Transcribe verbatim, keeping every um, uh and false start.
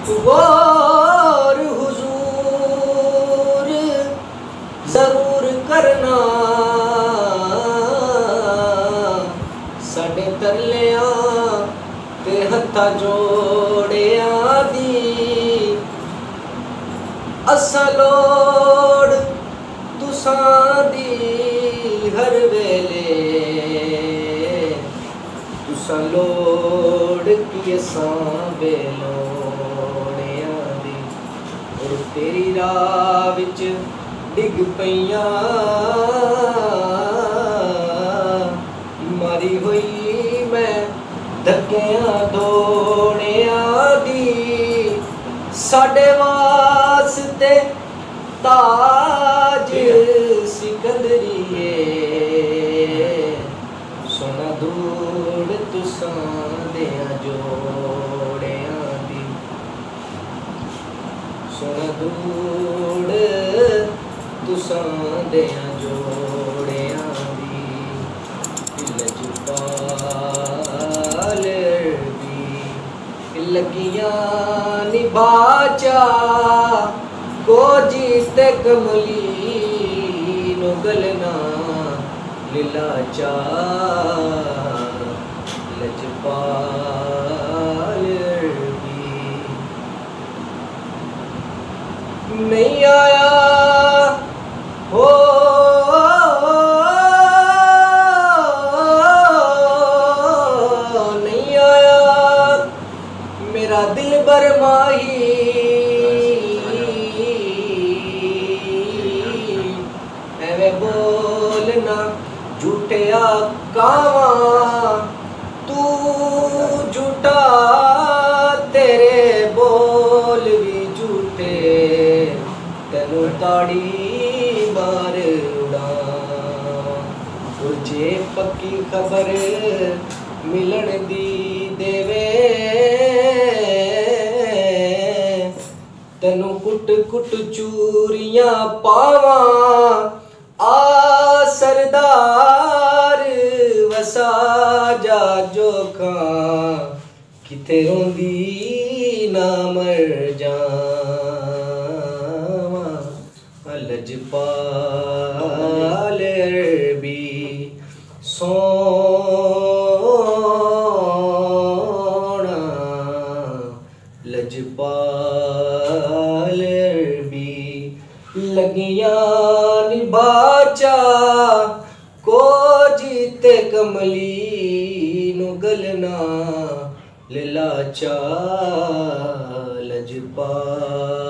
गौर हुजूर जरूर करना साडे तरलियां ते हत्था जोड़ियां दी असां लोड़ तुसां दी हर वेले तुसां लोड़ की असां बेलोड़ियां दी और तेरी राह विच डिग पईयां मारी हुई मैं धक्कियां दौड़ियां दी साडे वास्ते ताज सिकंदरिए सोना दूड़ तुसां देयां जोड़ियां दी सोना दूड़ तुसां देयां जोड़ियां दी लजपाल दी लगियां निभाचा को जीते कमली नो गलना लीलाचा लजपाल भी नहीं आया हो नहीं आया मेरा दिल बरमाही बोलना झूठिया कावा तू झूठा तेरे बोल भी झूठे तेनू ताड़ी मार उड़ा जे पक्की खबर मिलन दी देवे तेनू कुट कुट चूरियां पावा आ सरदार वसा जा जोखा किथे रोंदी ना मर जावा लजपाल भी सोना लजपाल भी लगियां निभाचा को जीते कमली नु गलना लीलाचा लजपाल।